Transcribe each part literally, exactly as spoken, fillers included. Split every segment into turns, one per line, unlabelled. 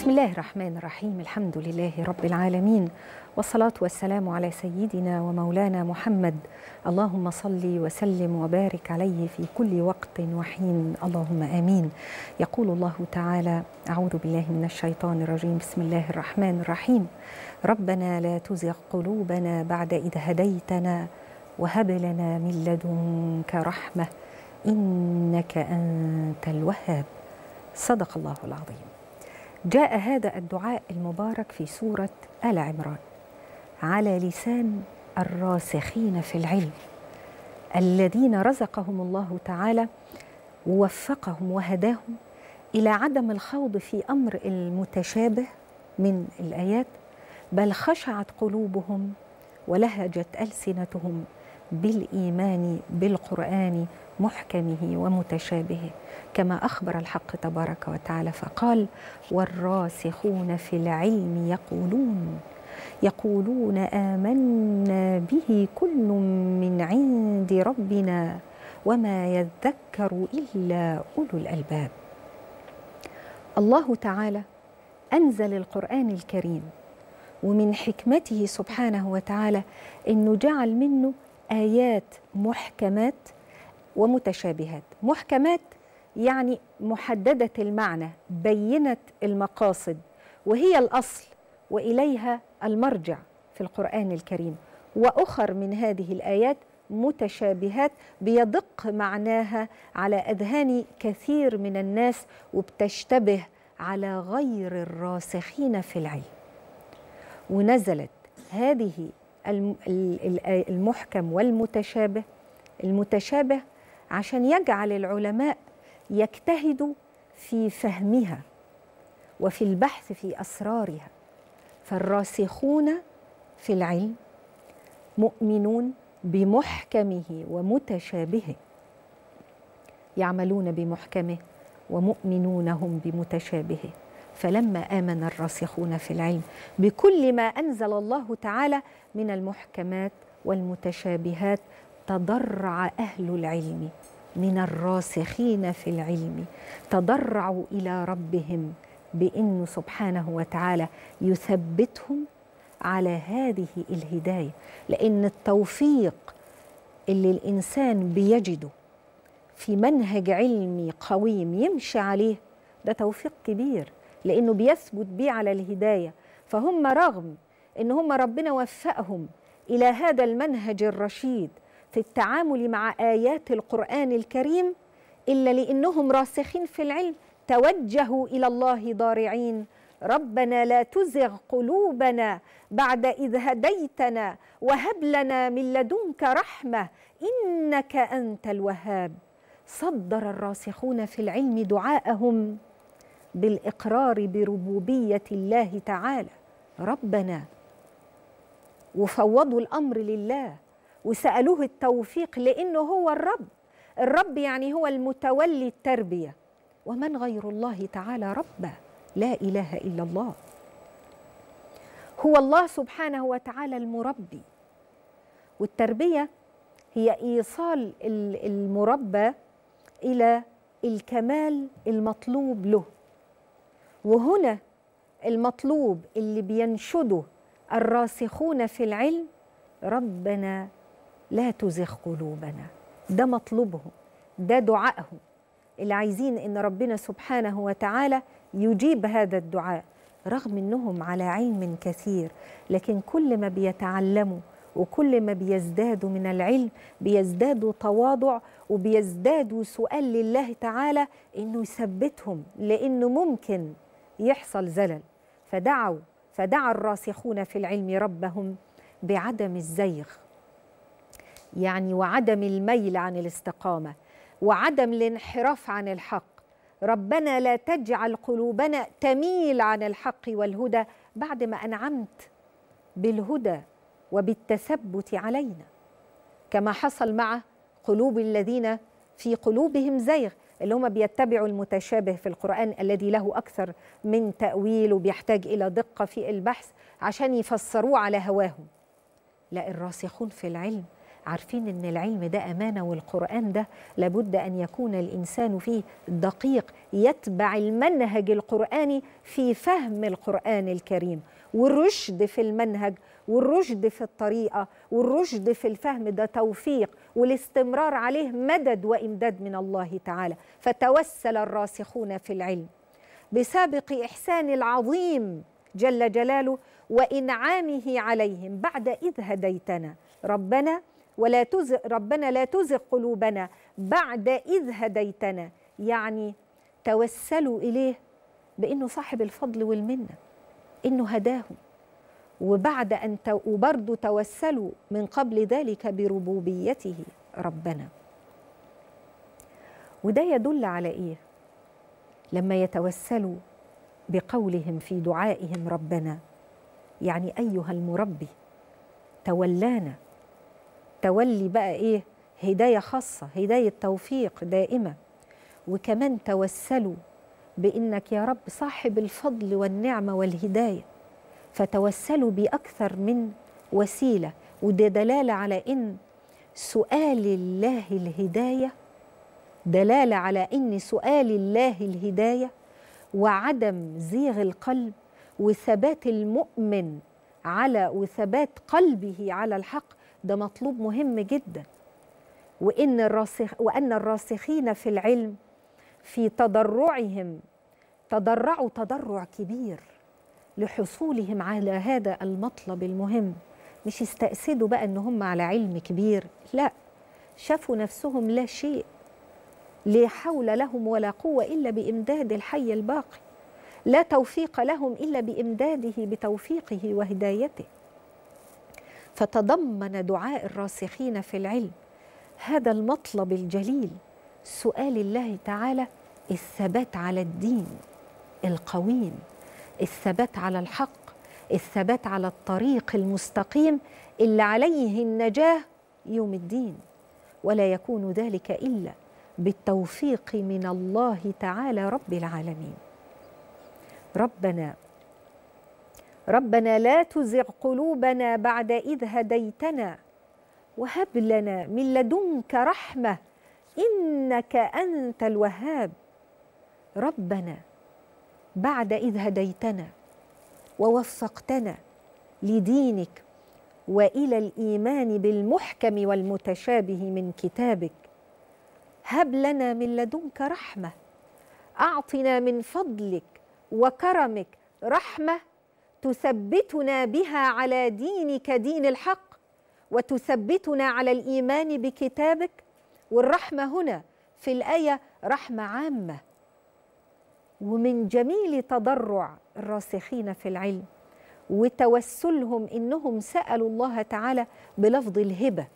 بسم الله الرحمن الرحيم. الحمد لله رب العالمين، والصلاة والسلام على سيدنا ومولانا محمد. اللهم صل وسلم وبارك عليه في كل وقت وحين، اللهم آمين. يقول الله تعالى: أعوذ بالله من الشيطان الرجيم، بسم الله الرحمن الرحيم. ربنا لا تزغ قلوبنا بعد إذ هديتنا وهب لنا من لدنك رحمة إنك أنت الوهاب. صدق الله العظيم. جاء هذا الدعاء المبارك في سورة آل عمران على لسان الراسخين في العلم الذين رزقهم الله تعالى ووفقهم وهداهم إلى عدم الخوض في أمر المتشابه من الآيات، بل خشعت قلوبهم ولهجت ألسنتهم بالإيمان بالقرآن محكمه ومتشابهه، كما أخبر الحق تبارك وتعالى فقال: والراسخون في العلم يقولون يقولون آمنا به كل من عند ربنا وما يذكر إلا أولو الألباب. الله تعالى أنزل القرآن الكريم، ومن حكمته سبحانه وتعالى إنه جعل منه آيات محكمات ومتشابهات. محكمات يعني محددة المعنى، بينة المقاصد، وهي الأصل وإليها المرجع في القرآن الكريم. وأخر من هذه الآيات متشابهات بيدق معناها على أذهان كثير من الناس وبتشتبه على غير الراسخين في العلم. ونزلت هذه المحكم والمتشابه المتشابه عشان يجعل العلماء يجتهدوا في فهمها وفي البحث في أسرارها. فالراسخون في العلم مؤمنون بمحكمه ومتشابهه، يعملون بمحكمه ومؤمنون هم بمتشابهه. فلما آمن الراسخون في العلم بكل ما أنزل الله تعالى من المحكمات والمتشابهات، تضرع أهل العلم من الراسخين في العلم، تضرعوا إلى ربهم بأنه سبحانه وتعالى يثبتهم على هذه الهداية. لأن التوفيق اللي الإنسان بيجده في منهج علمي قويم يمشي عليه ده توفيق كبير، لأنه بيثبت بيه على الهداية. فهم رغم إن هم ربنا وفقهم إلى هذا المنهج الرشيد في التعامل مع آيات القرآن الكريم، إلا لأنهم راسخين في العلم توجهوا إلى الله ضارعين: ربنا لا تزغ قلوبنا بعد إذ هديتنا وهب لنا من لدنك رحمة إنك أنت الوهاب. صدر الراسخون في العلم دعاءهم بالإقرار بربوبية الله تعالى ربنا، وفوضوا الأمر لله وسألوه التوفيق، لأنه هو الرب. الرب يعني هو المتولي التربية، ومن غير الله تعالى ربا؟ لا إله إلا الله. هو الله سبحانه وتعالى المربي، والتربية هي إيصال المربى إلى الكمال المطلوب له. وهنا المطلوب اللي بينشده الراسخون في العلم: ربنا لا تزغ قلوبنا. ده مطلوبهم، ده دعائهم اللي عايزين إن ربنا سبحانه وتعالى يجيب هذا الدعاء، رغم إنهم على علم كثير. لكن كل ما بيتعلموا وكل ما بيزدادوا من العلم بيزدادوا تواضع وبيزدادوا سؤال لله تعالى إنه يثبتهم، لأنه ممكن يحصل زلل. فدعوا فدعا الراسخون في العلم ربهم بعدم الزيغ، يعني وعدم الميل عن الاستقامة وعدم الانحراف عن الحق. ربنا لا تجعل قلوبنا تميل عن الحق والهدى بعد ما أنعمت بالهدى وبالتثبت علينا، كما حصل مع قلوب الذين في قلوبهم زيغ، اللي هم بيتبعوا المتشابه في القرآن الذي له أكثر من تأويل وبيحتاج إلى دقة في البحث عشان يفسروه على هواهم. لا، الراسخون في العلم عارفين إن العلم ده أمانة، والقرآن ده لابد أن يكون الإنسان فيه دقيق، يتبع المنهج القرآني في فهم القرآن الكريم، والرشد في المنهج والرشد في الطريقة والرشد في الفهم ده توفيق، والاستمرار عليه مدد وإمداد من الله تعالى. فتوسل الراسخون في العلم بسابق إحسان العظيم جل جلاله وإنعامه عليهم بعد إذ هديتنا ربنا ولا تزغ ربنا لا تزغ قلوبنا بعد إذ هديتنا، يعني توسلوا إليه بأنه صاحب الفضل والمنة، إنه هداهم، وبعد أن وبرضه توسلوا من قبل ذلك بربوبيته ربنا. وده يدل على إيه؟ لما يتوسلوا بقولهم في دعائهم ربنا، يعني أيها المربي تولانا، تولي بقى إيه؟ هداية خاصة، هداية توفيق دائمة. وكمان توسلوا بإنك يا رب صاحب الفضل والنعمة والهداية، فتوسلوا بأكثر من وسيلة. وده دلالة على إن سؤال الله الهداية، دلالة على إن سؤال الله الهداية وعدم زيغ القلب وثبات المؤمن على وثبات قلبه على الحق، ده مطلوب مهم جدا. وإن الراسخ وأن الراسخين في العلم في تضرعهم تضرعوا تضرع كبير لحصولهم على هذا المطلب المهم. مش استأسدوا بقى إن هم على علم كبير، لا، شافوا نفسهم لا شيء، لا حول لهم ولا قوة إلا بإمداد الحي الباقي، لا توفيق لهم إلا بإمداده بتوفيقه وهدايته. فتضمن دعاء الراسخين في العلم هذا المطلب الجليل، سؤال الله تعالى الثبات على الدين القويم، الثبات على الحق، الثبات على الطريق المستقيم اللي عليه النجاة يوم الدين. ولا يكون ذلك إلا بالتوفيق من الله تعالى رب العالمين. ربنا ربنا لا تزغ قلوبنا بعد إذ هديتنا وهب لنا من لدنك رحمة إنك أنت الوهاب. ربنا بعد إذ هديتنا ووفقتنا لدينك وإلى الإيمان بالمحكم والمتشابه من كتابك، هب لنا من لدنك رحمة، أعطنا من فضلك وكرمك رحمة تثبتنا بها على دينك دين الحق، وتثبتنا على الإيمان بكتابك. والرحمة هنا في الآية رحمة عامة. ومن جميل تضرع الراسخين في العلم وتوسلهم إنهم سألوا الله تعالى بلفظ الهبة،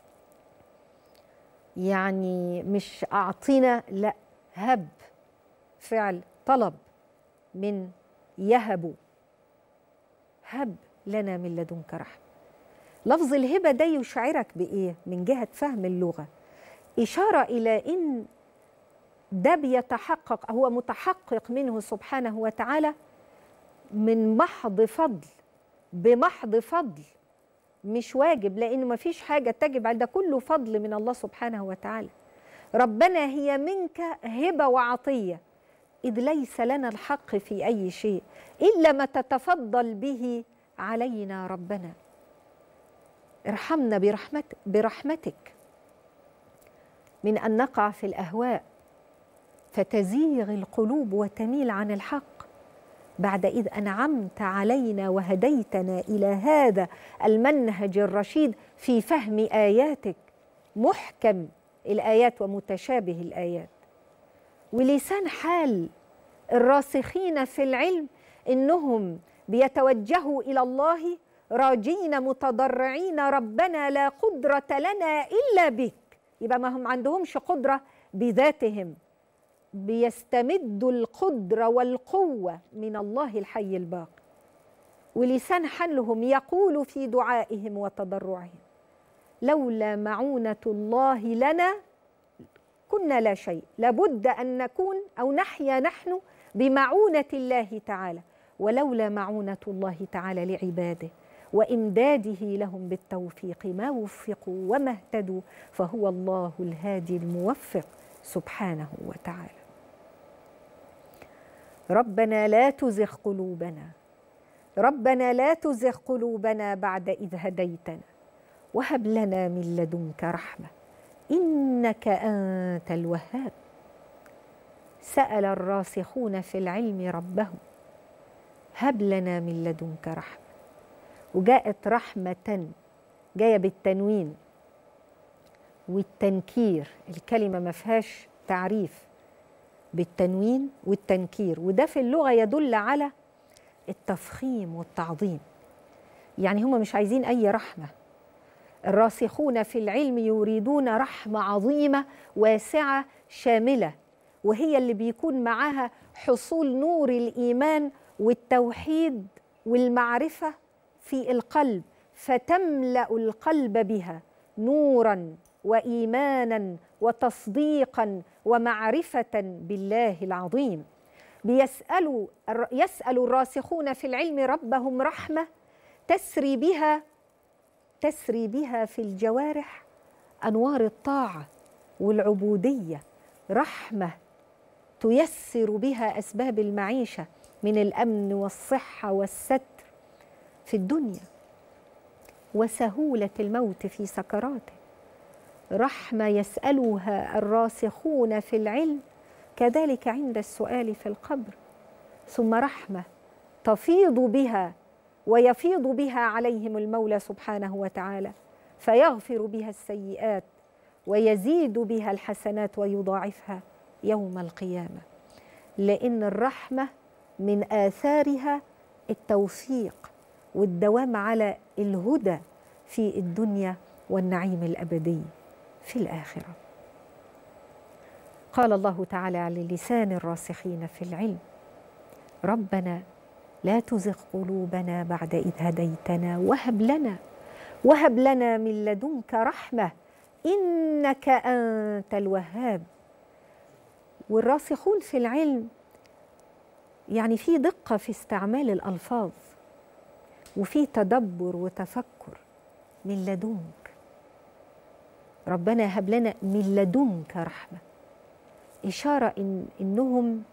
يعني مش أعطينا، لا، هب، فعل طلب من يهب، هب لنا من لدنك رحمة. لفظ الهبة ده يشعرك بإيه من جهة فهم اللغة؟ إشارة إلى إن ده بيتحقق، هو متحقق منه سبحانه وتعالى من محض فضل، بمحض فضل، مش واجب، لأنه ما فيش حاجة تجب على ده، كله فضل من الله سبحانه وتعالى. ربنا هي منك هبة وعطية، إذ ليس لنا الحق في أي شيء إلا ما تتفضل به علينا. ربنا ارحمنا برحمت برحمتك من أن نقع في الأهواء فتزيغ القلوب وتميل عن الحق، بعد إذ أنعمت علينا وهديتنا إلى هذا المنهج الرشيد في فهم آياتك، محكم الآيات ومتشابه الآيات. ولسان حال الراسخين في العلم إنهم بيتوجهوا إلى الله راجين متضرعين ربنا لا قدرة لنا إلا بك. يبقى ما هم عندهمش قدرة بذاتهم، بيستمدوا القدرة والقوة من الله الحي الباقي. ولسان حالهم يقول في دعائهم وتضرعهم لولا معونة الله لنا كنا لا شيء، لابد أن نكون أو نحيا نحن بمعونة الله تعالى، ولولا معونة الله تعالى لعباده وإمداده لهم بالتوفيق ما وفقوا وما اهتدوا، فهو الله الهادي الموفق سبحانه وتعالى. ربنا لا تزغ قلوبنا ربنا لا تزغ قلوبنا بعد إذ هديتنا وهب لنا من لدنك رحمة إنك أنت الوهاب. سأل الراسخون في العلم ربهم هب لنا من لدنك رحمة، وجاءت رحمة جاية بالتنوين والتنكير، الكلمة ما فيهاش تعريف، بالتنوين والتنكير، وده في اللغة يدل على التفخيم والتعظيم. يعني هم مش عايزين أي رحمة، الراسخون في العلم يريدون رحمة عظيمة واسعة شاملة، وهي اللي بيكون معاها حصول نور الإيمان والتوحيد والمعرفة في القلب، فتملأ القلب بها نوراً وإيماناً وتصديقاً ومعرفة بالله العظيم. بيسألوا يسأل الراسخون في العلم ربهم رحمة تسري بها تسري بها في الجوارح أنوار الطاعة والعبودية، رحمة تيسر بها أسباب المعيشة من الأمن والصحة والستر في الدنيا وسهولة الموت في سكراته. رحمة يسألها الراسخون في العلم كذلك عند السؤال في القبر، ثم رحمة تفيض بها ويفيض بها عليهم المولى سبحانه وتعالى فيغفر بها السيئات ويزيد بها الحسنات ويضاعفها يوم القيامة، لأن الرحمة من آثارها التوفيق والدوام على الهدى في الدنيا والنعيم الأبدي في الآخرة. قال الله تعالى على لسان الراسخين في العلم ربنا لا تزغ قلوبنا بعد إذ هديتنا وهب لنا وهب لنا من لدنك رحمة إنك أنت الوهاب. والراسخون في العلم يعني في دقة في استعمال الألفاظ وفي تدبر وتفكر. من لدنك، ربنا هب لنا من لدنك رحمة، إشارة إن إنهم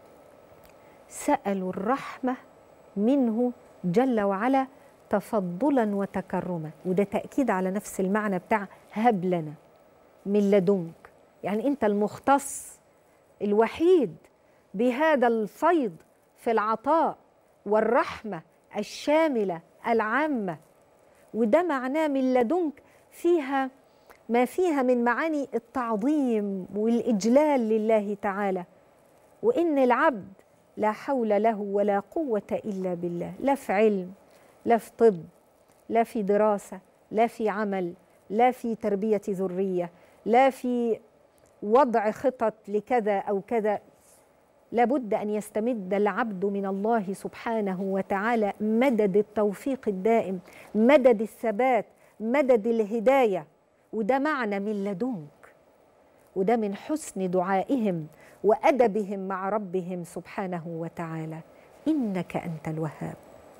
سألوا الرحمة منه جل وعلا تفضلا وتكرما، وده تأكيد على نفس المعنى بتاع هب لنا من لدنك، يعني أنت المختص الوحيد بهذا الفيض في العطاء والرحمة الشاملة العامة. وده معناه من لدنك فيها ما فيها من معاني التعظيم والإجلال لله تعالى، وإن العبد لا حول له ولا قوة إلا بالله، لا في علم، لا في طب، لا في دراسة، لا في عمل، لا في تربية ذرية، لا في وضع خطط لكذا أو كذا. لابد أن يستمد العبد من الله سبحانه وتعالى مدد التوفيق الدائم، مدد الثبات، مدد الهداية. وده معنى من لدنك، وده من حسن دعائهم وأدبهم مع ربهم سبحانه وتعالى. إنك أنت الوهاب،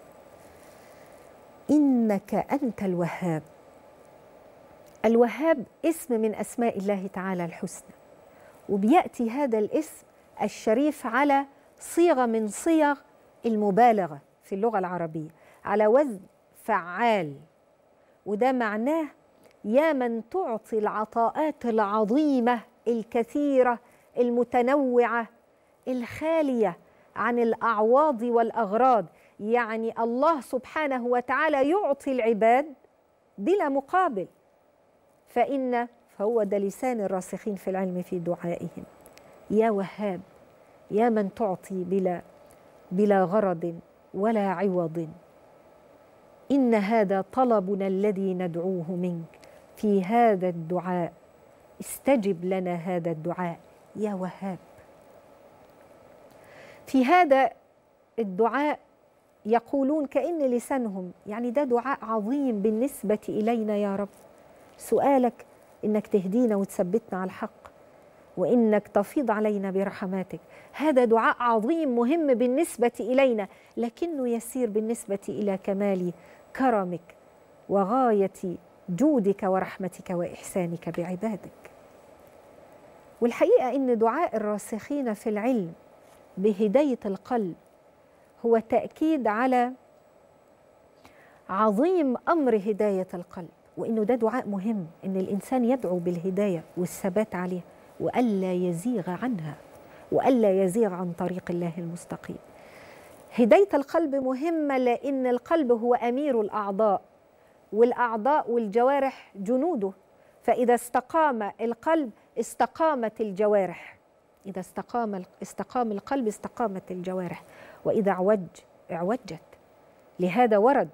إنك أنت الوهاب. الوهاب اسم من أسماء الله تعالى الحسنى، وبيأتي هذا الاسم الشريف على صيغة من صيغ المبالغة في اللغة العربية على وزن فعال، وده معناه يا من تعطي العطاءات العظيمة الكثيرة المتنوعة الخالية عن الأعواض والأغراض. يعني الله سبحانه وتعالى يعطي العباد بلا مقابل، فإن فهو ده لسان الراسخين في العلم في دعائهم، يا وهاب، يا من تعطي بلا بلا غرض ولا عوض. إن هذا طلبنا الذي ندعوه منك في هذا الدعاء، استجب لنا هذا الدعاء يا وهاب. في هذا الدعاء يقولون كأن لسانهم يعني ده دعاء عظيم بالنسبة إلينا يا رب، سؤالك إنك تهدينا وتثبتنا على الحق وإنك تفيض علينا برحماتك، هذا دعاء عظيم مهم بالنسبة إلينا، لكنه يسير بالنسبة إلى كمال كرمك وغاية جودك ورحمتك وإحسانك بعبادك. والحقيقة إن دعاء الراسخين في العلم بهداية القلب هو تأكيد على عظيم أمر هداية القلب، وإنه ده دعاء مهم، إن الإنسان يدعو بالهداية والثبات عليها وألا يزيغ عنها وألا يزيغ عن طريق الله المستقيم. هداية القلب مهمة لأن القلب هو أمير الأعضاء، والأعضاء والجوارح جنوده، فإذا استقام القلب استقامت الجوارح، إذا استقام استقام القلب استقامت الجوارح، وإذا اعوج اعوجت. لهذا ورد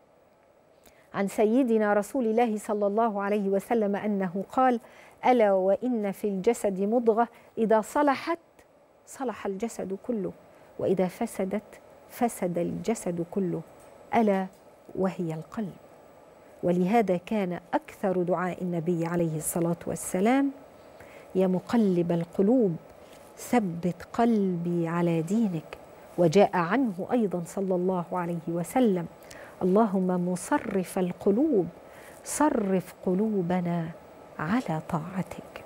عن سيدنا رسول الله صلى الله عليه وسلم أنه قال: ألا وإن في الجسد مضغة إذا صلحت صلح الجسد كله، وإذا فسدت فسد الجسد كله، ألا وهي القلب. ولهذا كان أكثر دعاء النبي عليه الصلاة والسلام: يا مقلب القلوب ثبت قلبي على دينك. وجاء عنه أيضا صلى الله عليه وسلم: اللهم مصرف القلوب صرف قلوبنا على طاعتك.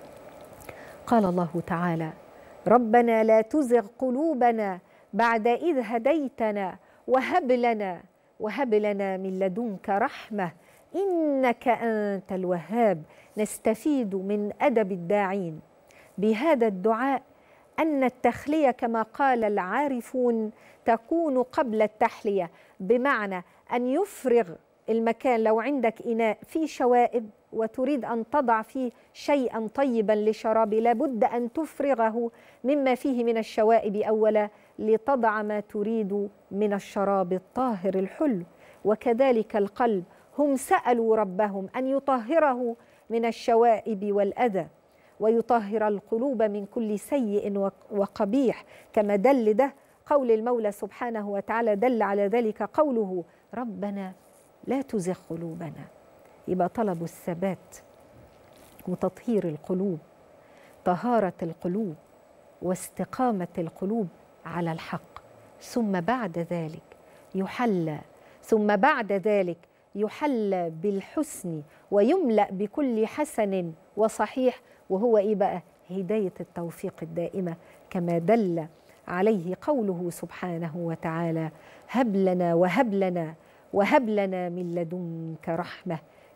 قال الله تعالى: ربنا لا تزغ قلوبنا بعد إذ هديتنا وهب لنا وهب لنا من لدنك رحمة إنك أنت الوهاب. نستفيد من أدب الداعين بهذا الدعاء أن التخلية كما قال العارفون تكون قبل التحلية، بمعنى أن يفرغ المكان. لو عندك إناء فيه شوائب وتريد أن تضع فيه شيئا طيبا لشراب، لابد أن تفرغه مما فيه من الشوائب أولا لتضع ما تريد من الشراب الطاهر الحلو. وكذلك القلب، هم سألوا ربهم أن يطهره من الشوائب والأذى ويطهر القلوب من كل سيء وقبيح، كما دل ده قول المولى سبحانه وتعالى، دل على ذلك قوله: ربنا لا تزغ قلوبنا. يبقى طلب الثبات وتطهير القلوب، طهارة القلوب واستقامة القلوب على الحق، ثم بعد ذلك يحلى ثم بعد ذلك يحلى بالحسن ويملأ بكل حسن وصحيح، وهو إيه بقى؟ هداية التوفيق الدائمة، كما دل عليه قوله سبحانه وتعالى: هب لنا وهب لنا وهب لنا من لدنك رحمة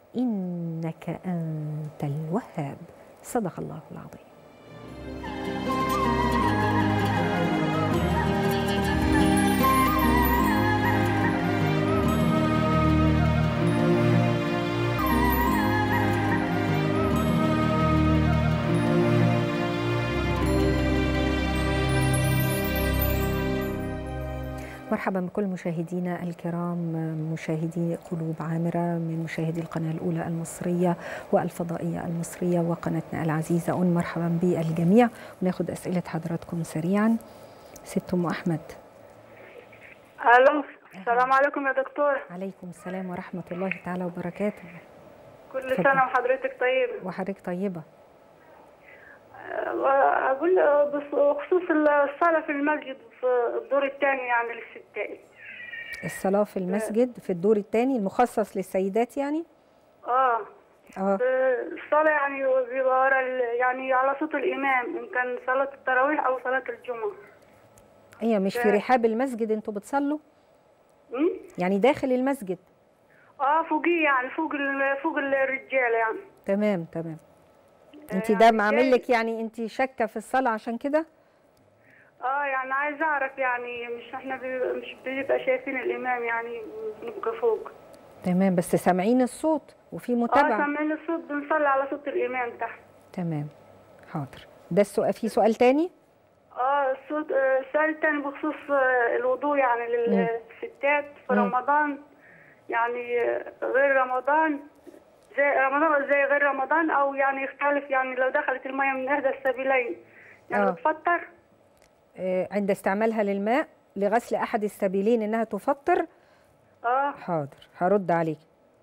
إنك أنت الوهاب. صدق الله العظيم. مرحبا بكل مشاهدينا الكرام، مشاهدي قلوب عامرة من مشاهدي القناة الأولى المصرية والفضائية المصرية وقناتنا العزيزة. أون مرحبا بالجميع، وناخد أسئلة حضراتكم سريعا. ست أم أحمد.
ألو، السلام عليكم يا دكتور.
عليكم السلام ورحمة الله تعالى وبركاته.
كل سنة وحضرتك طيبة.
وحضرتك طيبة.
أقول بخصوص الصلاة في المسجد في الدور الثاني يعني للستات.
الصلاة في المسجد في الدور الثاني المخصص للسيدات يعني؟
اه
اه
الصلاة يعني بيبقى ورا يعني على صوت الإمام، إن كان صلاة التراويح أو صلاة الجمعة.
هي مش في رحاب المسجد انتوا بتصلوا؟
امم
يعني داخل المسجد؟
اه فوقيه يعني فوق فوق الرجالة يعني.
تمام تمام. انت ده معامل لك يعني انت شاكه في الصلاه عشان كده؟
اه يعني عايزه اعرف يعني مش احنا بي مش بنبقى شايفين الامام يعني بنبقى فوق.
تمام، بس سامعين الصوت وفي متابعه؟
اه سامعين الصوت، بنصلي على صوت الامام تحت.
تمام حاضر. ده السؤال. في سؤال تاني؟
اه الصوت السؤال الثاني بخصوص الوضوء يعني للستات في
مم.
رمضان، يعني غير رمضان زي رمضان زي غير رمضان، او يعني يختلف يعني لو دخلت المياه من احدى السبيلين يعني تفطر؟
آه عند استعمالها للماء لغسل احد السبيلين انها تفطر؟
اه
حاضر هرد عليك.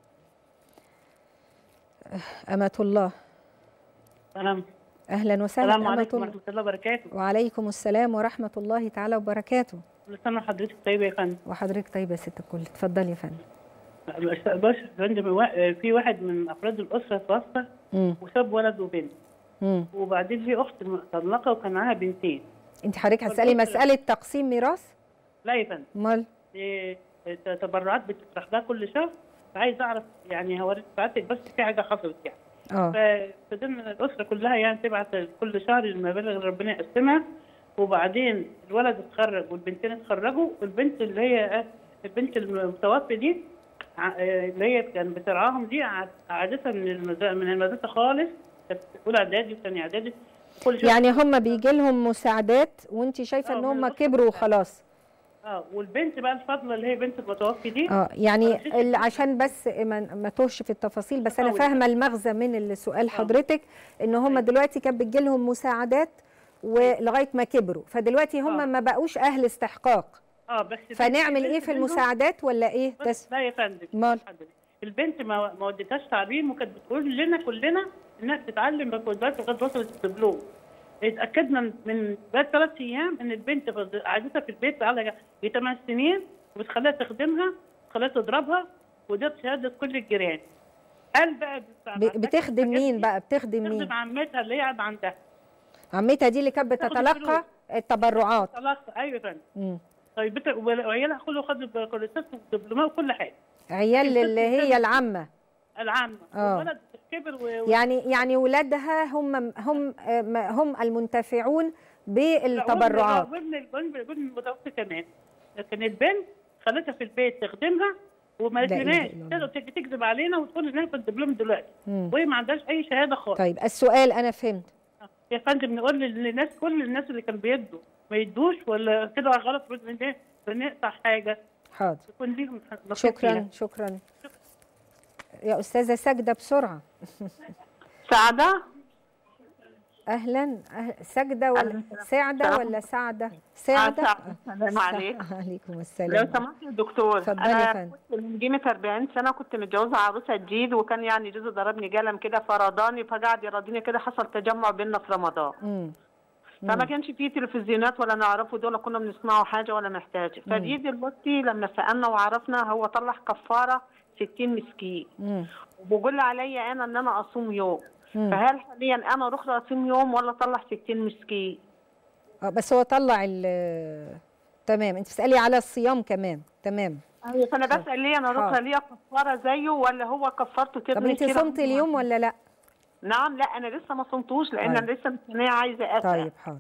أمة الله.
سلام.
اهلا وسهلا.
السلام عليكم ورحمه الله وبركاته.
وعليكم السلام ورحمه الله تعالى وبركاته.
كل سنه وحضرتك طيبه يا فندم.
وحضرتك طيبه يا ست الكل. اتفضلي يا فندم.
بص عندما في واحد من افراد الاسره توفى وساب ولد وبنت.
مم.
وبعدين في اخت مطلقه وكان معاها بنتين.
انت حضرتك هتسالي مساله تقسيم ميراث؟
لا يا فندم.
امال؟
إيه، تبرعات بتطرح لها كل شهر، فعايز اعرف يعني هوريك ساعتك بس في حاجه حصلت يعني.
اه
ففضلنا الاسره كلها يعني تبعت كل شهر المبالغ اللي ربنا يقسمها. وبعدين الولد اتخرج والبنتين اتخرجوا، والبنت اللي هي البنت المتوفى دي اللي هي كان بترعاهم دي قعدتها من المدرسه من المدرسه خالص، كانت اولى اعدادي وثانيه اعدادي.
يعني هم بيجي لهم مساعدات وانت شايفه ان هم كبروا وخلاص.
اه والبنت بقى الفاضله اللي هي بنت المتوفي دي
اه يعني عشان بس ما, ما توهش في التفاصيل، بس انا فاهمه المغزى من السؤال حضرتك، ان هم دلوقتي كان بتجي لهم مساعدات ولغايه ما كبروا، فدلوقتي هم
آه.
ما بقوش اهل استحقاق.
اه بس
فنعمل ايه في المساعدات ولا ايه؟
بس لا يا فندم.
مال
البنت ما ما وديتهاش تعليم، وكانت بتقول لنا كلنا انها تتعلم بكودات لغايه وصلت الدبلوم. اتاكدنا من بعد ثلاث ايام ان البنت قعدتها في البيت بقى ثمان سنين، وبتخليها تخدمها، بتخليها تضربها، وده شهاده كل الجيران. قال بقى
بتخدم مين بقى؟ بتخدم مين؟
بتخدم عمتها اللي هي قاعده عندها.
عمتها دي اللي كانت بتتلقى التبرعات.
بتتلقى ايوه يا فندم. طيب وعيالها كله خدوا كورسات ودبلومات وكل حاجه.
عيال اللي هي العمه.
العامه. والولد كبر و...
يعني يعني ولادها هم هم هم المنتفعون بالتبرعات.
وابن الابن المتوفي كمان، لكن البنت خلتها في البيت تخدمها وما قالتلناش تقدر تكذب علينا وتقول انها في الدبلوم دلوقتي وهي ما عندهاش اي شهاده خالص.
طيب السؤال انا فهمت
يا فندم، نقول للناس كل الناس اللي كانوا بيدوا ما يدوش ولا كده غلط بنقطع حاجه.
حاضر.
يكون ليهم
شكرا شكرا يا استاذه ساجده بسرعه.
سعده.
اهلا أهل... ساجده ولا سعده ولا سعده؟ سعده.
السلام عليكم.
وعليكم السلام.
لو سمحت يا دكتور،
اتفضلي يا فندم.
كنت من قيمه أربعين سنه كنت متجوزه عروسه جديد، وكان يعني جوزي ضربني قلم كده فرضاني، فقعد يراضيني كده، حصل تجمع بيننا في رمضان. امم فما كانش فيه تلفزيونات ولا نعرفه دول كنا بنسمعوا حاجه ولا محتاجه. فجي دلوقتي لما سالنا وعرفنا هو طلع كفاره ستين مسكين، وبيقول عليا انا ان انا اصوم يوم. مم. فهل حاليا انا اروح اصوم يوم ولا اطلع ستين مسكين؟
اه بس هو طلع ال تمام. انت بتسالي على الصيام كمان. تمام.
ايوه فانا بسال ليه انا اروح ليه كفاره زيه ولا هو كفارته كده؟
طب انت صمتي اليوم ولا لا؟
نعم. لا انا لسه ما صمتوش لان طيب. انا لسه مستنيه عايزه اسال.
طيب حاضر.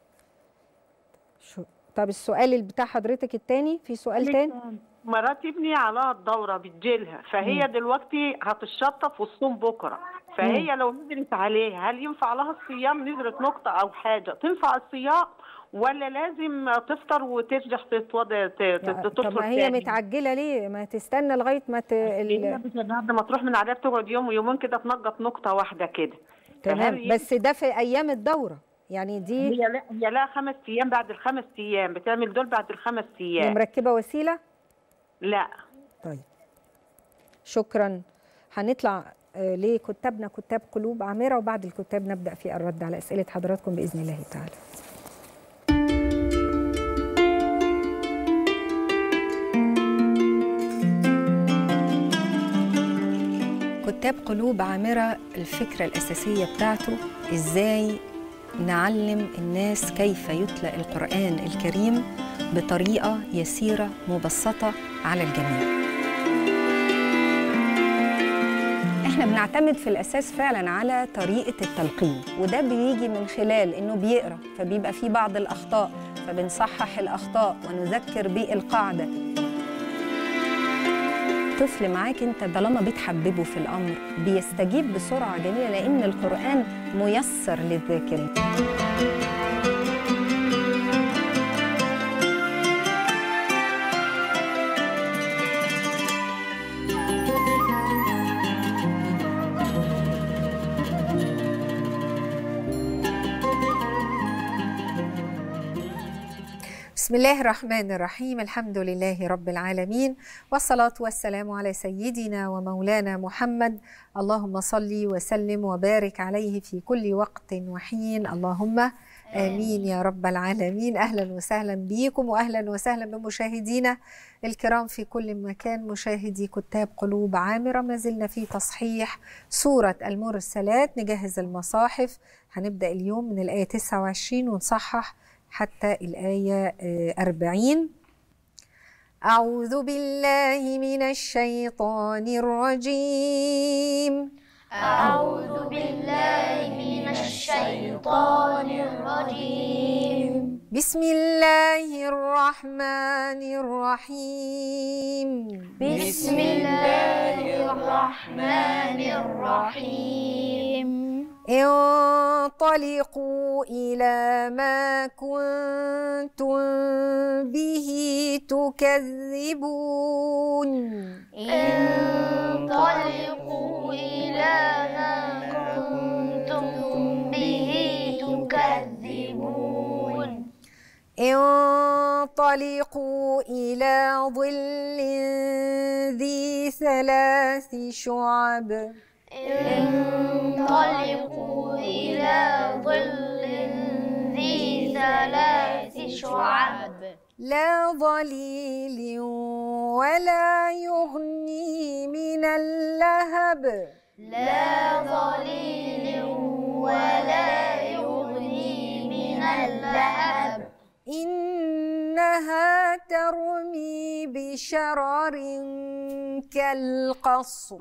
شو طب السؤال اللي بتاع حضرتك الثاني، في سؤال ثاني؟
مرات ابني على الدوره بتجيلها، فهي مم. دلوقتي هتشطف والصوم بكره، فهي مم. لو نزلت عليها هل ينفع لها الصيام؟ نزلت نقطه او حاجه تنفع الصيام ولا لازم تفطر وترجع تتوضى تفطر؟
طب ما هي متعجله ليه؟ ما تستنى لغايه ما ت...
ال... بعد ما تروح من عليها بتقعد يوم ويومين كده تنقط نقطه واحده كده.
تمام. بس ده في ايام الدوره يعني دي
هي لا هي لا خمس ايام بعد الخمس ايام بتعمل دول بعد الخمس ايام.
مركبه وسيله؟
لا.
طيب شكرا. هنطلع لكتابنا كتاب قلوب عامره، وبعد الكتاب نبدا في الرد على اسئله حضراتكم باذن الله تعالى. كتاب قلوب عامره الفكره الاساسيه بتاعته ازاي نعلم الناس كيف يتلى القرآن الكريم بطريقة يسيرة مبسطة على الجميع. احنا بنعتمد في الأساس فعلا على طريقة التلقين، وده بيجي من خلال انه بيقرأ فبيبقى فيه بعض الأخطاء، فبنصحح الأخطاء ونذكر بالقاعدة. طفل معاك انت طالما بتحببه في الامر بيستجيب بسرعه جميله، لان القران ميسر للذاكرين. بسم الله الرحمن الرحيم. الحمد لله رب العالمين، والصلاة والسلام على سيدنا ومولانا محمد. اللهم صل وسلم وبارك عليه في كل وقت وحين. اللهم آمين يا رب العالمين. أهلا وسهلا بيكم وأهلا وسهلا بمشاهدينا الكرام في كل مكان، مشاهدي كتاب قلوب عامرة. ما زلنا في تصحيح سورة المرسلات، نجهز المصاحف. هنبدأ اليوم من الآية تسعة وعشرين ونصحح حتى الآية أربعين. أعوذ بالله من الشيطان الرجيم.
أعوذ بالله من الشيطان الرجيم.
بسم الله الرحمن الرحيم.
بسم الله الرحمن الرحيم.
انطلقوا إلى ما كنتم به تكذبون.
انطلقوا إلى ما كنتم به تكذبون.
انطلقوا إلى ظل ذي ثلاث شعب.
انطلقوا إلى ظل ذي ثلاث شعب.
لا ظليل ولا يغني من اللهب.
لا ظليل ولا يغني من اللهب.
إنها ترمي بشرر كالقصر.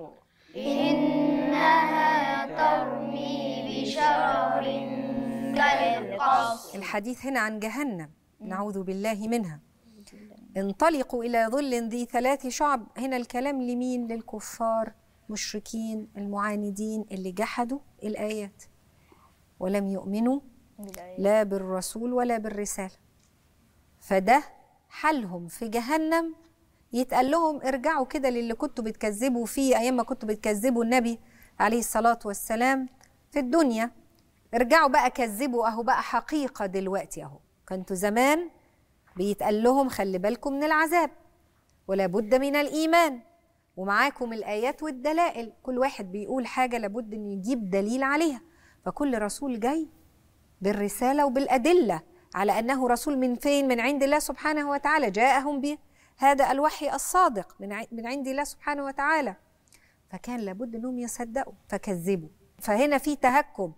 إنها ترمي بشرر كالقصر.
الحديث هنا عن جهنم، نعوذ بالله منها. انطلقوا إلى ظل ذي ثلاث شعب، هنا الكلام لمين؟ للكفار مشركين المعاندين اللي جحدوا الآيات ولم يؤمنوا لا بالرسول ولا بالرسالة. فده حالهم في جهنم. يتقال لهم ارجعوا كده للي كنتوا بتكذبوا فيه أيام ما كنتوا بتكذبوا النبي عليه الصلاة والسلام في الدنيا. ارجعوا بقى كذبوا، أهو بقى حقيقة دلوقتي. أهو كنتوا زمان بيتقال لهم خلي بالكم من العذاب ولا بد من الإيمان، ومعاكم الآيات والدلائل، كل واحد بيقول حاجة لابد أن يجيب دليل عليها. فكل رسول جاي بالرسالة وبالأدلة على أنه رسول من فين؟ من عند الله سبحانه وتعالى، جاءهم به هذا الوحي الصادق من عند الله سبحانه وتعالى. فكان لابد أنهم يصدقوا فكذبوا. فهنا في تهكم.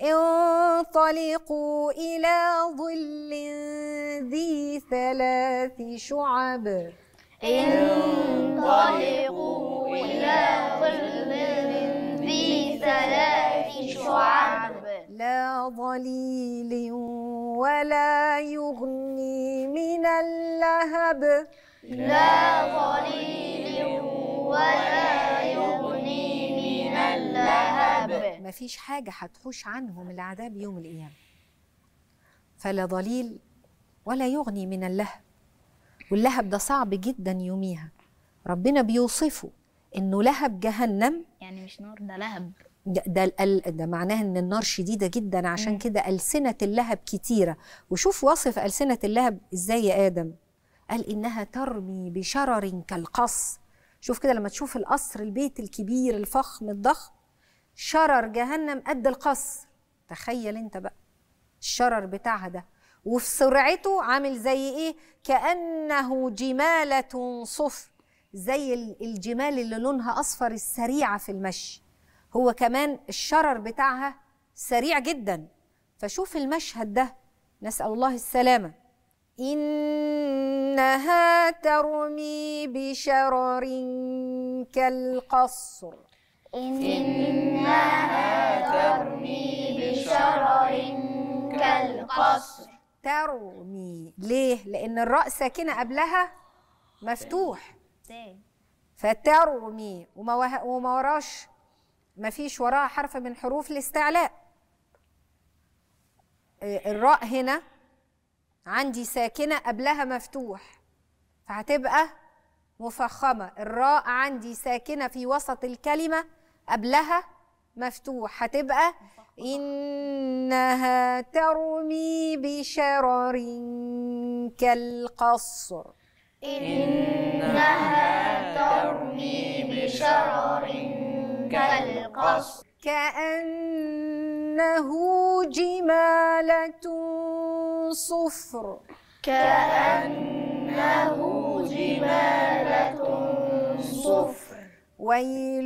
انطلقوا إلى ظل ذي ثلاث شعب.
انطلقوا إلى ظل ذي ثلاث شعب.
لا ظليل ولا يغني من اللهب.
لا ظليل ولا يغني من اللهب.
مفيش حاجة هتحوش عنهم العذاب يوم القيامة. فلا ظليل ولا يغني من اللهب. واللهب ده صعب جدا يوميها. ربنا بيوصفه انه لهب جهنم،
يعني مش نار، ده لهب.
ده, ده, ده معناه ان النار شديدة جدا، عشان كده ألسنة اللهب كتيرة. وشوف وصف ألسنة اللهب ازاي يا آدم، قال إنها ترمي بشرر كالقصر. شوف كده لما تشوف القصر، البيت الكبير الفخم الضخم، شرر جهنم قد القصر. تخيل انت بقى الشرر بتاعها ده، وفي سرعته عامل زي ايه؟ كأنه جمالة صفر، زي الجمال اللي لونها أصفر السريعة في المشي. هو كمان الشرر بتاعها سريع جدا. فشوف المشهد ده، نسأل الله السلامة. إنها ترمي بشرر كالقصر.
إنها ترمي بشرر كالقصر.
ترمي ليه؟ لأن الراء ساكنة قبلها مفتوح، فترمي وما وراش، ما فيش وراها حرف من حروف الاستعلاء. الراء هنا عندي ساكنة قبلها مفتوح، فهتبقى مفخمة. الراء عندي ساكنة في وسط الكلمة قبلها مفتوح، هتبقى إنها ترمي بشرر كالقصر.
إنها ترمي بشرر كالقصر.
كأنه كأنه جمالة صفر
كأنه جمالة صفر
ويل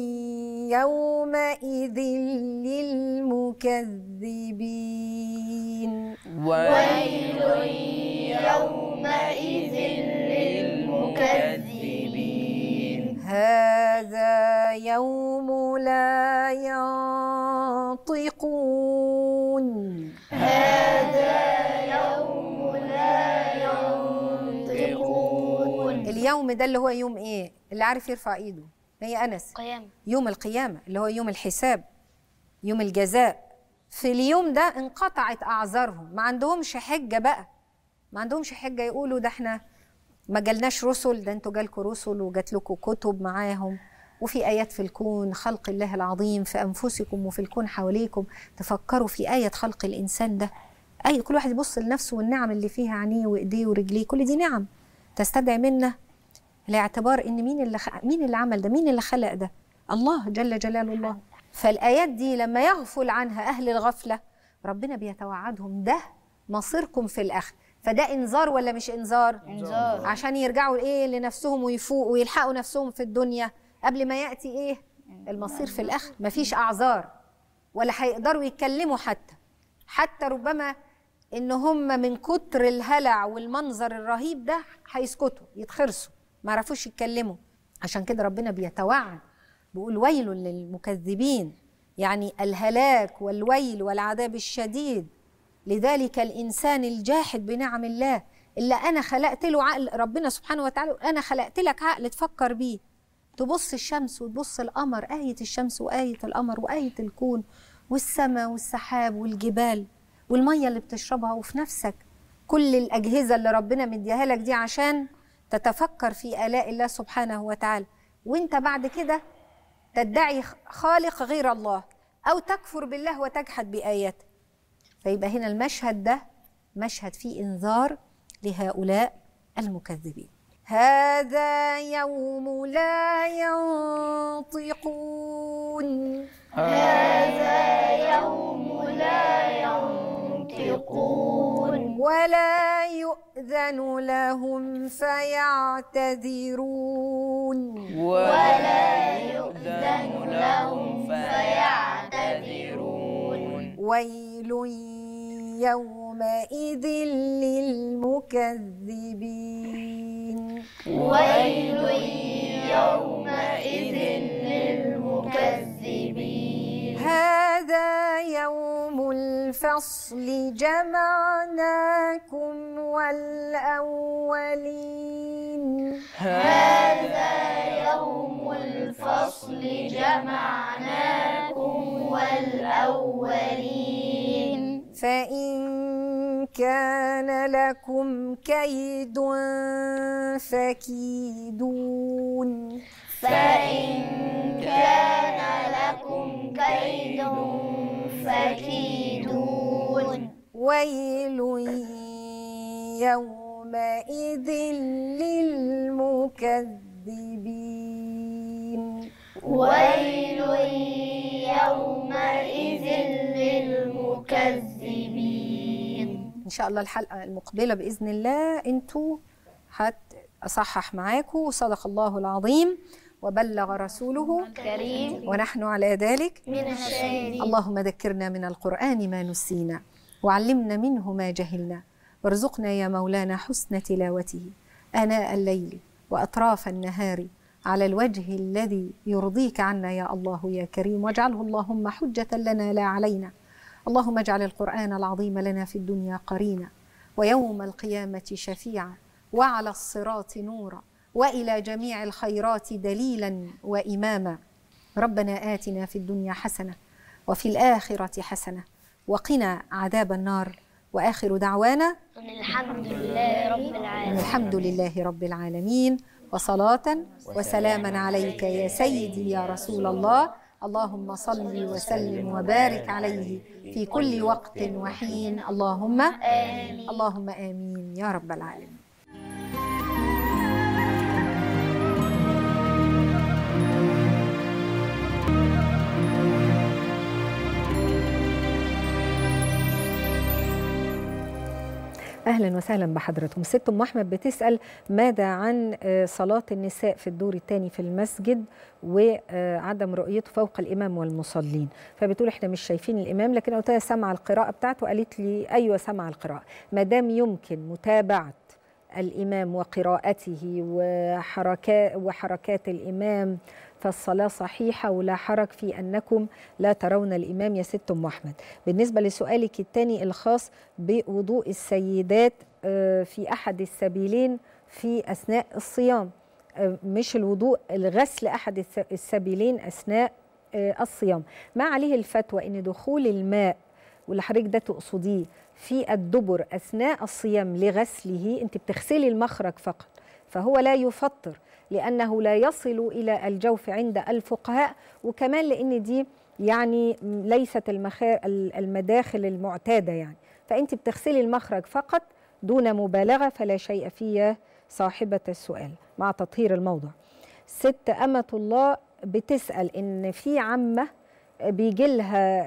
يومئذ للمكذبين
ويل يومئذ للمكذبين
هذا يوم لا ينطقون
هذا يوم لا ينطقون
اليوم ده اللي هو يوم ايه؟ اللي عارف يرفع ايده. هي أنس
قيامة.
يوم القيامة اللي هو يوم الحساب، يوم الجزاء. في اليوم ده انقطعت أعذارهم، ما عندهمش حجة بقى، ما عندهمش حجة يقولوا ده احنا ما جالناش رسل، ده انتوا جالكوا رسل وجات لكم كتب معاهم، وفي آيات في الكون، خلق الله العظيم في أنفسكم وفي الكون حواليكم. تفكروا في آية خلق الإنسان ده، أي كل واحد يبص لنفسه والنعم اللي فيها، عينيه وإيديه ورجليه، كل دي نعم تستدعي منا الاعتبار ان مين اللي خ... مين اللي عمل ده، مين اللي خلق ده؟ الله جل جلاله الله. فالآيات دي لما يغفل عنها أهل الغفلة ربنا بيتوعدهم ده مصيركم في الآخر. فده إنذار ولا مش إنذار؟
إنذار.
عشان يرجعوا إيه لنفسهم ويفوقوا ويلحقوا نفسهم في الدنيا قبل ما يأتي إيه المصير في الآخر. مفيش أعذار ولا هيقدروا يتكلموا، حتى حتى ربما إن هم من كتر الهلع والمنظر الرهيب ده هيسكتوا يتخرسوا، ما عرفوش يتكلموا. عشان كده ربنا بيتوعد بيقول ويل للمكذبين، يعني الهلاك والويل والعذاب الشديد لذلك الإنسان الجاحد بنعم الله، إلا أنا خلقت له عقل. ربنا سبحانه وتعالى أنا خلقت لك عقل تفكر بيه، تبص الشمس وتبص القمر، آية الشمس وآية القمر وآية الكون والسماء والسحاب والجبال والمية اللي بتشربها، وفي نفسك كل الأجهزة اللي ربنا مديها لك دي عشان تتفكر في آلاء الله سبحانه وتعالى. وانت بعد كده تدعي خالق غير الله أو تكفر بالله وتجحد بآياته. فيبقى هنا المشهد ده مشهد فيه إنذار لهؤلاء المكذبين. هذا يوم لا ينطقون
هذا يوم لا ينطقون
ولا يؤذن لهم فيعتذرون
ولا يؤذن لهم فيعتذرون
ويل يومئذ للمكذبين
ويل يومئذ للمكذبين
هذا يوم الفصل جمعناكم والأولين
هذا يوم الفصل جمعناكم والأولين
فإن كان لكم كيد فكيدون
فإن كان لكم كيد فكيدون
ويل يومئذ للمكذبين
ويل يومئذ للمكذبين.
إن شاء الله الحلقة المقبلة بإذن الله أنتوا هتصحح معاكم. صدق الله العظيم وبلغ رسوله
الكريم
ونحن على ذلك
من الشاهدين.
اللهم ذكرنا من القرآن ما نسينا وعلمنا منه ما جهلنا وارزقنا يا مولانا حسن تلاوته آناء الليل وأطراف النهار على الوجه الذي يرضيك عنا يا الله يا كريم، واجعله اللهم حجة لنا لا علينا. اللهم اجعل القرآن العظيم لنا في الدنيا قرينا ويوم القيامة شفيعا وعلى الصراط نورا وإلى جميع الخيرات دليلا وإماما. ربنا آتنا في الدنيا حسنة وفي الآخرة حسنة وقنا عذاب النار. وآخر دعوانا
الحمد لله رب العالمين.
الحمد لله رب العالمين وصلاة وسلاما عليك يا سيدي يا رسول الله. اللهم صل وسلم وبارك عليه في كل وقت وحين. اللهم
آمين.
اللهم آمين يا رب العالمين. أهلا وسهلا بحضراتكم. ست أم أحمد بتسأل ماذا عن صلاة النساء في الدور الثاني في المسجد وعدم رؤيته فوق الإمام والمصلين. فبتقول إحنا مش شايفين الإمام، لكن قلت لها سمع القراءة بتاعته، قالت لي أيوة سمع القراءة. ما دام يمكن متابعة الإمام وقراءته وحركات وحركات الإمام فالصلاة صحيحة ولا حرج في أنكم لا ترون الإمام يا ست أم أحمد. بالنسبة لسؤالك الثاني الخاص بوضوء السيدات في أحد السبيلين في أثناء الصيام، مش الوضوء، الغسل أحد السبيلين أثناء الصيام، ما عليه الفتوى أن دخول الماء واللي حضرتك ده تقصديه في الدبر أثناء الصيام لغسله، أنت بتغسلي المخرج فقط، فهو لا يفطر لأنه لا يصل إلى الجوف عند الفقهاء، وكمان لأن دي يعني ليست المداخل المعتادة يعني، فأنت بتغسلي المخرج فقط دون مبالغة، فلا شيء فيه صاحبة السؤال مع تطهير الموضع. ست أمة الله بتسأل إن في عمة بيجي لها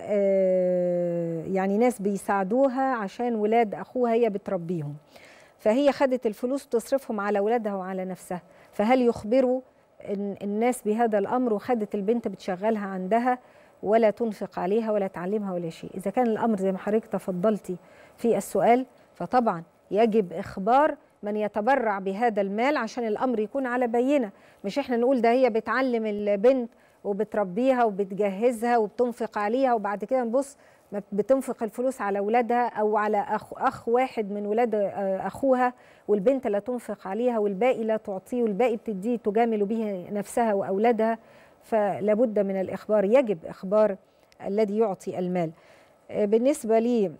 يعني ناس بيساعدوها عشان ولاد أخوها هي بتربيهم، فهي خدت الفلوس تصرفهم على ولادها وعلى نفسها، فهل يخبروا الناس بهذا الأمر وخدت البنت بتشغلها عندها ولا تنفق عليها ولا تعلمها ولا شيء؟ إذا كان الأمر زي ما حضرتك تفضلتي في السؤال فطبعا يجب إخبار من يتبرع بهذا المال عشان الأمر يكون على بينة، مش إحنا نقول ده هي بتعلم البنت وبتربيها وبتجهزها وبتنفق عليها وبعد كده نبص بتنفق الفلوس على ولادها أو على أخ, أخ واحد من ولاد أخوها، والبنت لا تنفق عليها والباقي لا تعطيه والباقي بتديه تجامل به نفسها وأولادها. فلابد من الإخبار، يجب إخبار الذي يعطي المال. بالنسبة لي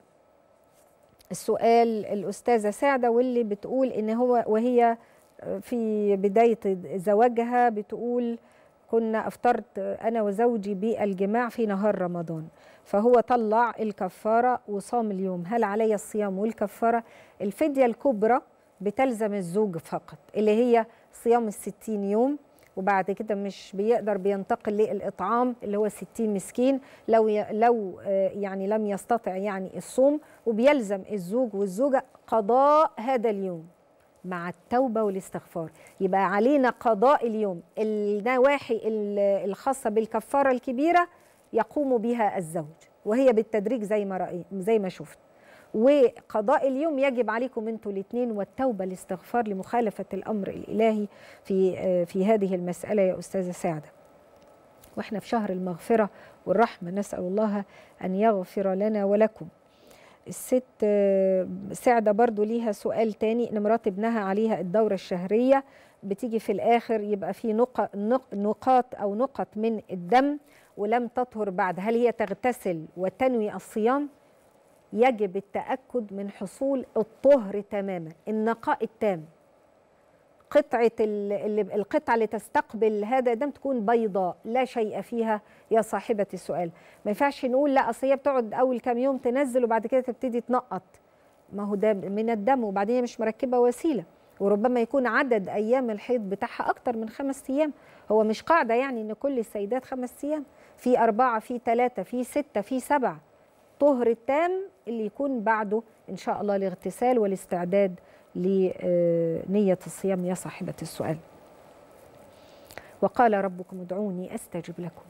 السؤال الأستاذة سعدة واللي بتقول إن هو وهي في بداية زواجها بتقول كنا أفطرت أنا وزوجي بالجماع في نهار رمضان، فهو طلع الكفارة وصام اليوم، هل علي الصيام والكفارة؟ الفدية الكبرى بتلزم الزوج فقط اللي هي صيام الستين يوم، وبعد كده مش بيقدر بينتقل للإطعام اللي هو ستين مسكين لو لو يعني لم يستطع يعني الصوم، وبيلزم الزوج والزوجة قضاء هذا اليوم مع التوبة والاستغفار. يبقى علينا قضاء اليوم، النواحي الخاصة بالكفارة الكبيرة يقوم بها الزوج وهي بالتدريج زي ما رأي زي ما شفت، وقضاء اليوم يجب عليكم انتوا الاثنين، والتوبة الاستغفار لمخالفة الأمر الإلهي في في هذه المسألة يا أستاذة سعدة. واحنا في شهر المغفرة والرحمة، نسأل الله أن يغفر لنا ولكم. الست سعدة برضو ليها سؤال تاني، ان مرات ابنها عليها الدورة الشهرية بتيجي في الآخر يبقى في نقاط أو نقط من الدم ولم تطهر بعد، هل هي تغتسل وتنوي الصيام؟ يجب التأكد من حصول الطهر تماما، النقاء التام، قطعة القطعة اللي تستقبل هذا الدم تكون بيضاء لا شيء فيها يا صاحبة السؤال. ما ينفعش نقول لا أصل هي بتقعد أول كام يوم تنزل وبعد كده تبتدي تنقط، ما هو ده من الدم وبعدين هي مش مركبة وسيلة، وربما يكون عدد أيام الحيض بتاعها أكتر من خمس أيام، هو مش قاعدة يعني إن كل السيدات خمس أيام، في أربعة في ثلاثة في ستة في سبعة. طهر التام اللي يكون بعده إن شاء الله الاغتسال والاستعداد لنية الصيام يا صاحبة السؤال. وقال ربكم ادعوني أستجب لكم.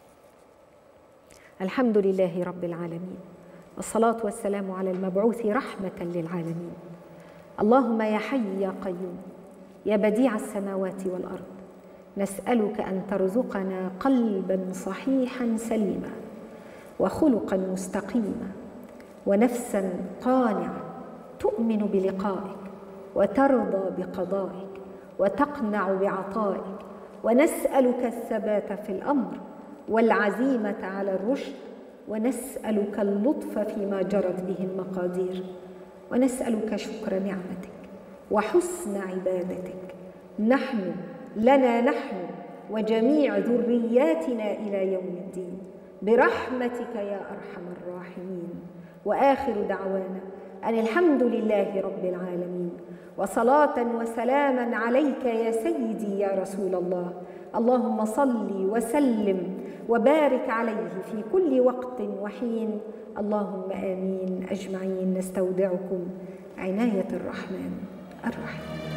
الحمد لله رب العالمين، والصلاة والسلام على المبعوث رحمة للعالمين. اللهم يا حي يا قيوم يا بديع السماوات والأرض، نسألك أن ترزقنا قلبا صحيحا سليما وخلقا مستقيما ونفسا قانعة تؤمن بلقائك وترضى بقضائك وتقنع بعطائك، ونسألك الثبات في الأمر والعزيمة على الرشد، ونسألك اللطف فيما جرت به المقادير، ونسألك شكر نعمتك وحسن عبادتك نحن لنا نحن وجميع ذرياتنا إلى يوم الدين برحمتك يا أرحم الراحمين. وآخر دعوانا أن الحمد لله رب العالمين، وصلاة وسلاما عليك يا سيدي يا رسول الله. اللهم صل وسلم وبارك عليه في كل وقت وحين. اللهم آمين أجمعين. نستودعكم عناية الرحمن الرحيم.